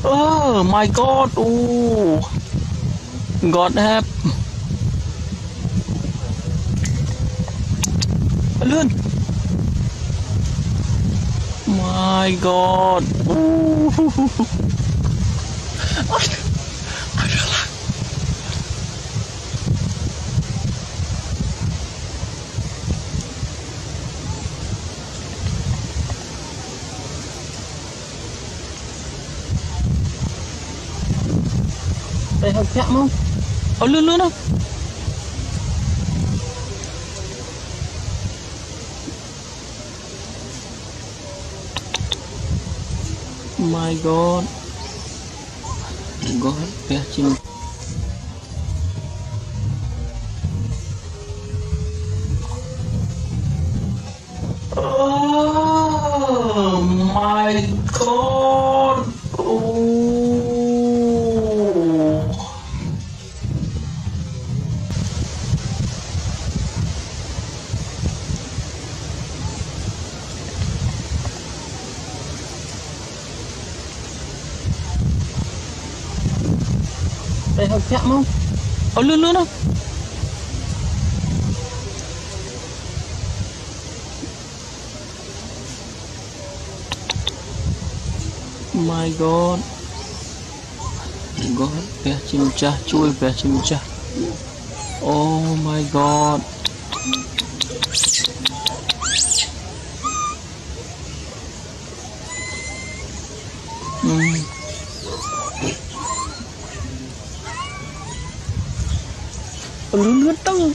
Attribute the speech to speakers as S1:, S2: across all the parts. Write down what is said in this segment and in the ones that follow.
S1: Oh my god. Oh, God help. Lên. My god.
S2: Đây hơi chậm không?
S1: Lươn lươn không? My god. God, bé chim. Oh my god.
S2: Đây hơi chậm không?
S1: Lươn lươn không? My god. God, bé chim cha, chui bé chim cha. Oh my god.
S2: Lướt tông.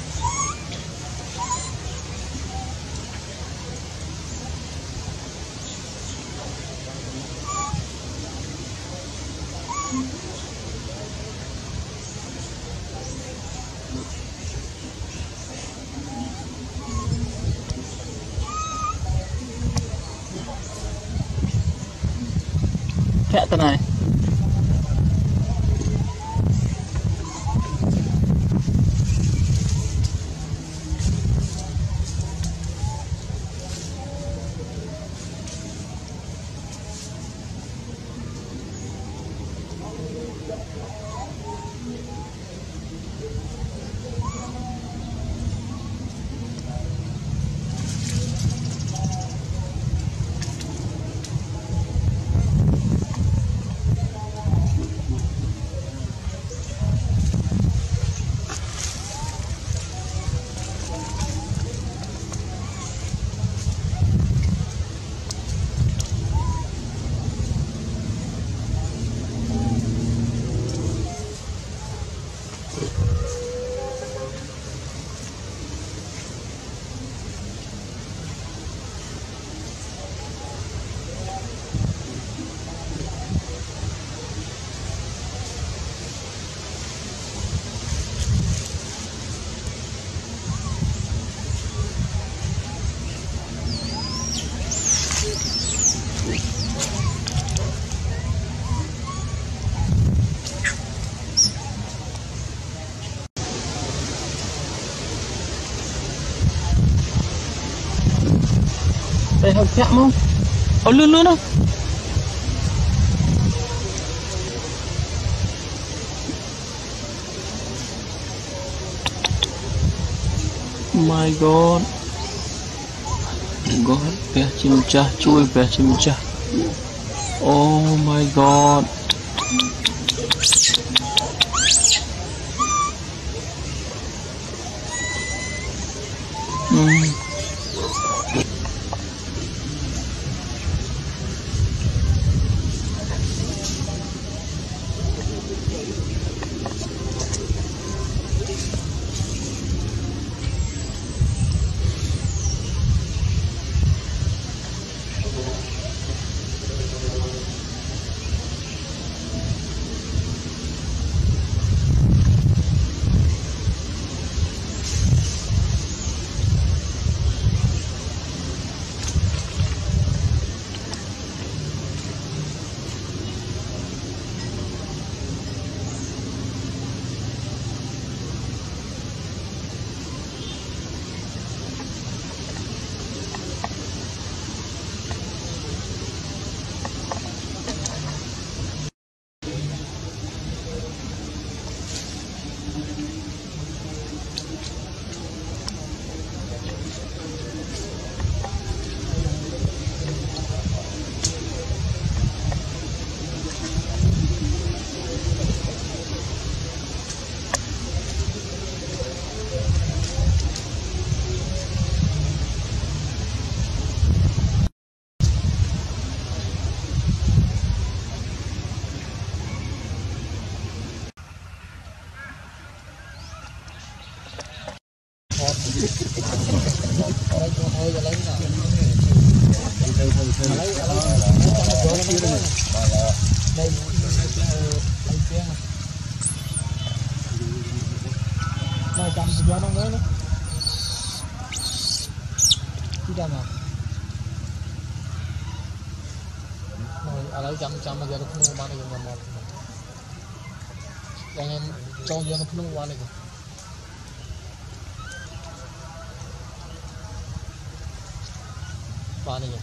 S2: Chạy tên này. Đây hơi chậm không?
S1: Lươn lươn không? My god. God, bé chim cha, chui bé chim cha. Oh my god.
S3: lấy chăm bây giờ nó không bán được mà em cho giờ nó không bán được bán được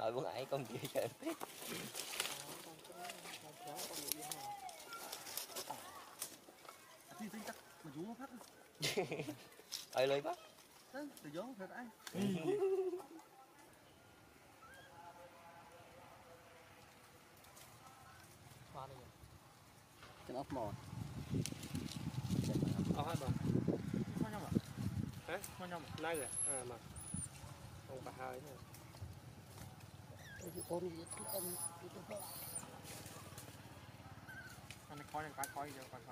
S4: hỏi bữa ấy con kia chơi tiếp. Ơi lưới bắt.
S2: Chân ốc mòn.
S5: Hết rồi. Có nhau mà. Hả? Có nhau mà. Nay rồi. À mà. Không phải hơi nữa. Anh coi này coi giờ coi.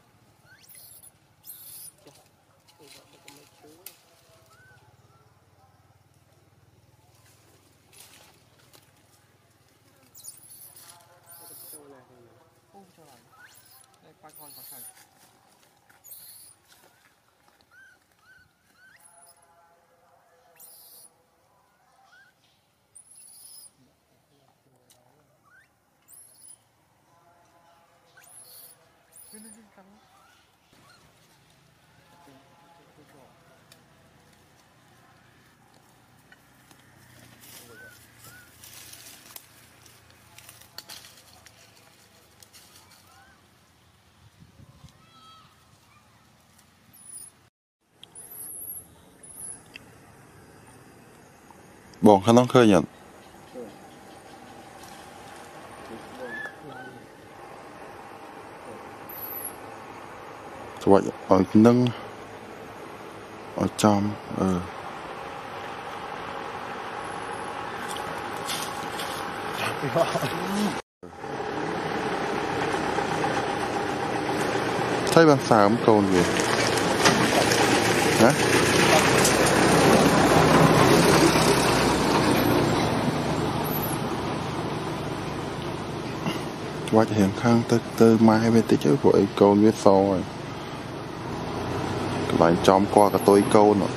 S5: Ô trời ơi. Đây coi. Đi cắm.
S6: Bọn khả năng khơi nhận vậy ở nâng ở trong thấy ban xà cầu gì hả qua hiện khang từ mai bên tới chứ vội câu biết sau rồi các bạn chom qua cả tôi câu nữa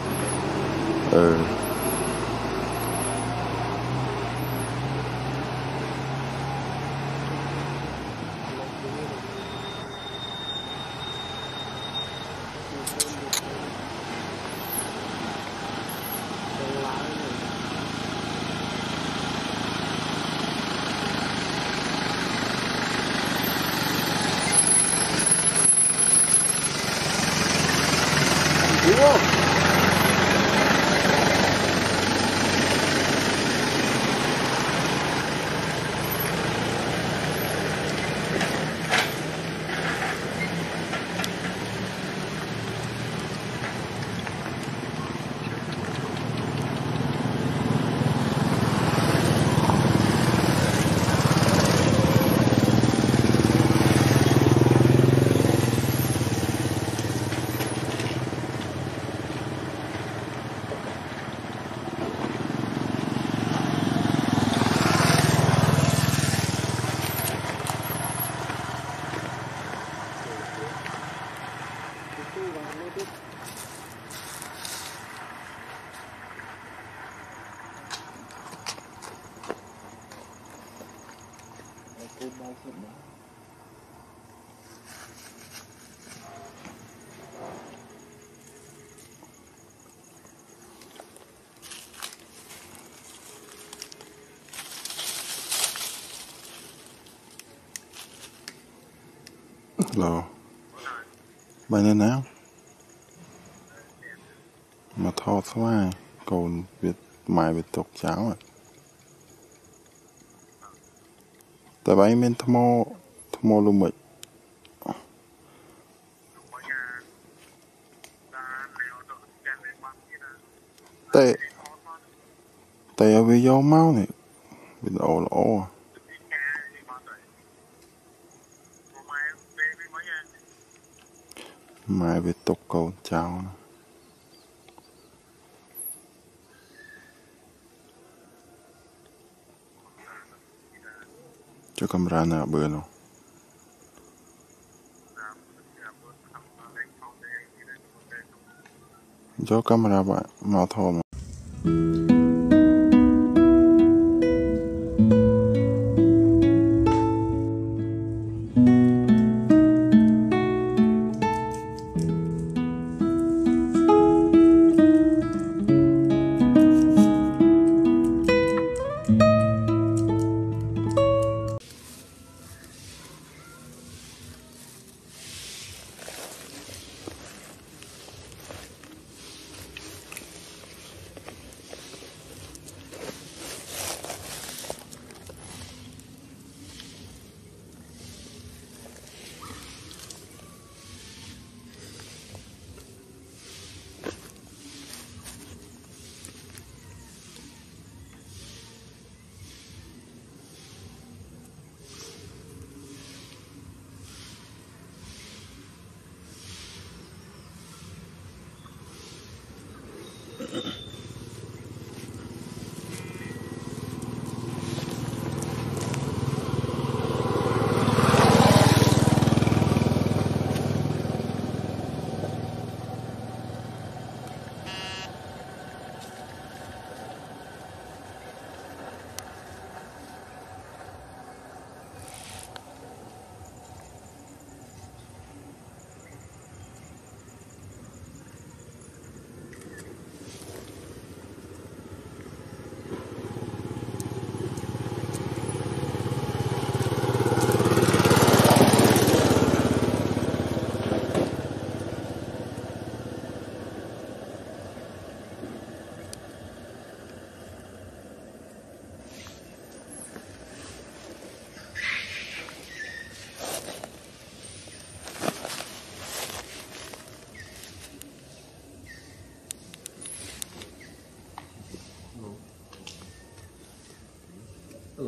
S6: Lò bài này nào mà thọ xoay còn việc mài việc tục cháo à tại vậy mình thâm mô luôn mịch tại ở video máu này bị lỗ mài việc tục cầu cháo cho camera nào bữa nào cho camera bạn màu thô mà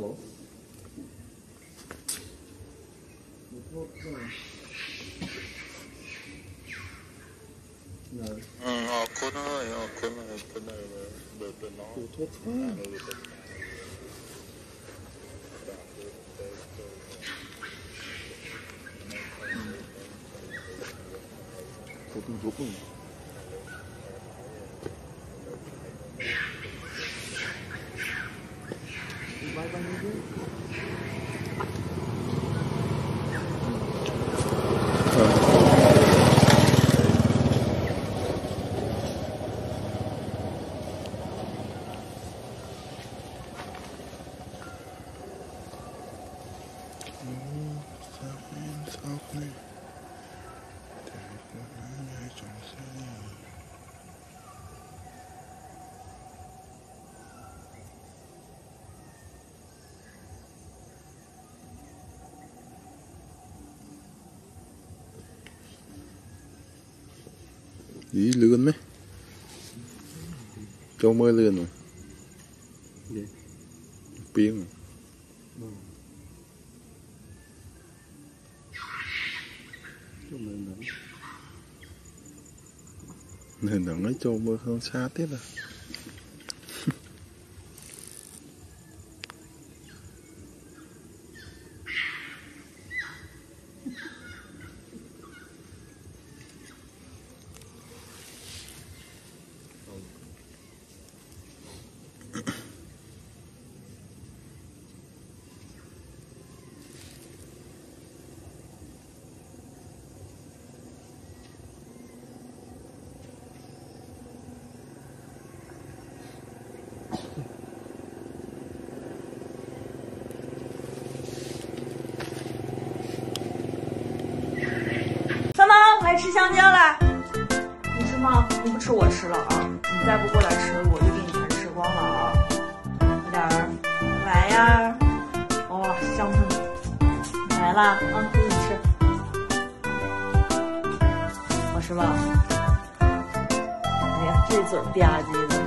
S5: lỗ.
S6: Cốt ơi, cốt này được nó.
S5: Thuốc thuốc.
S6: Ý lươn mấy châu mới lươn rồi piếng rồi. Nên nó nói châu mơ không xa tiếp à.
S7: 三毛，来吃香蕉啦！你吃吗？你不吃我吃了啊！你再不过来吃，我就给你全吃光了啊！快点儿，来呀！哦，香喷喷，来啦啊！给你吃，好吃吧？哎呀，这嘴吧唧的。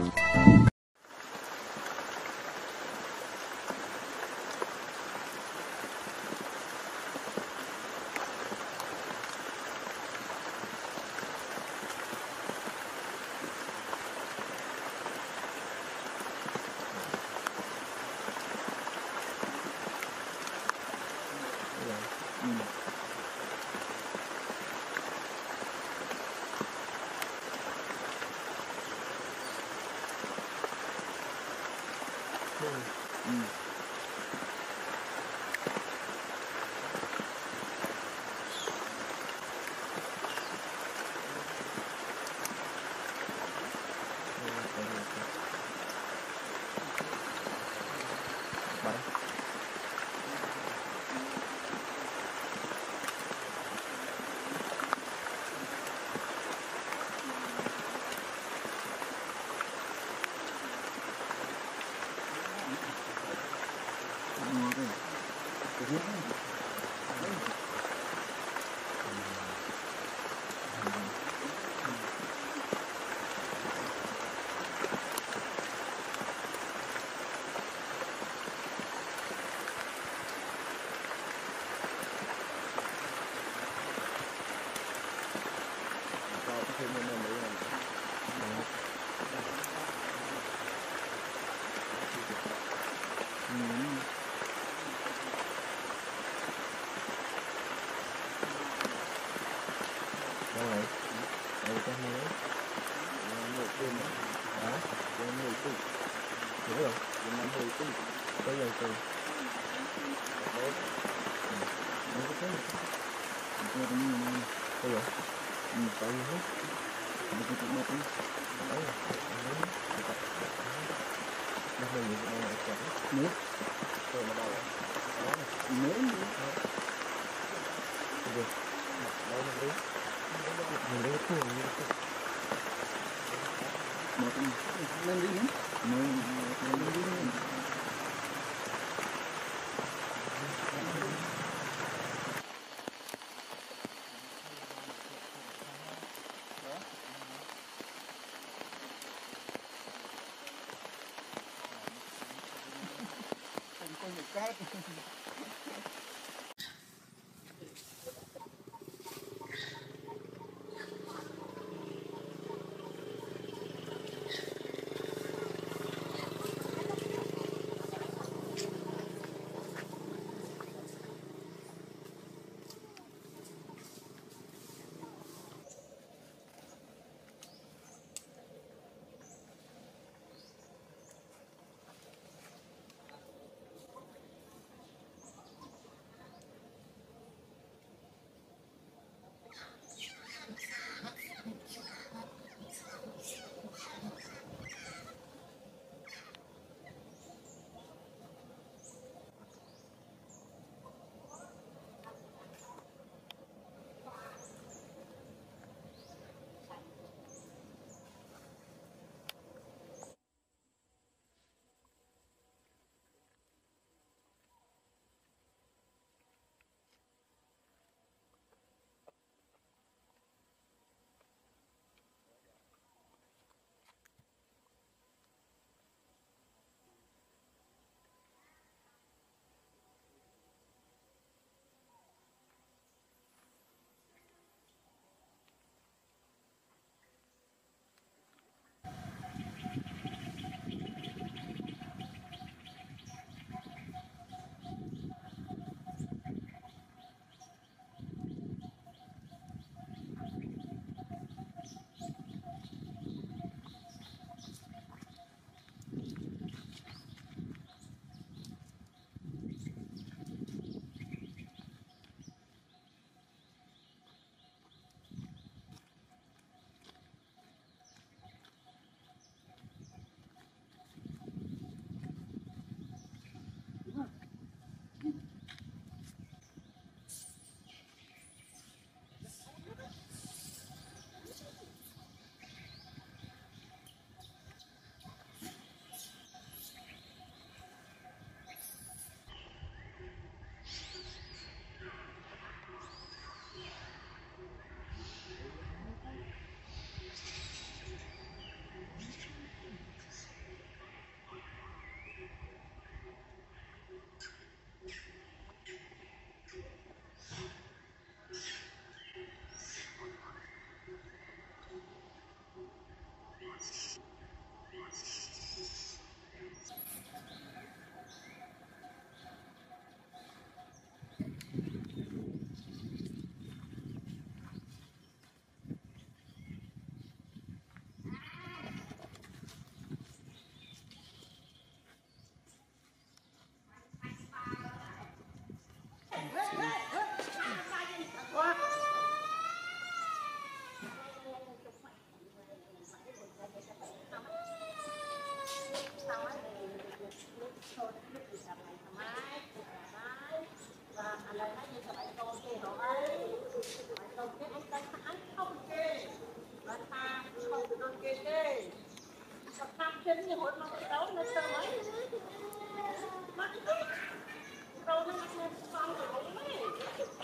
S7: Đâu nó xong rồi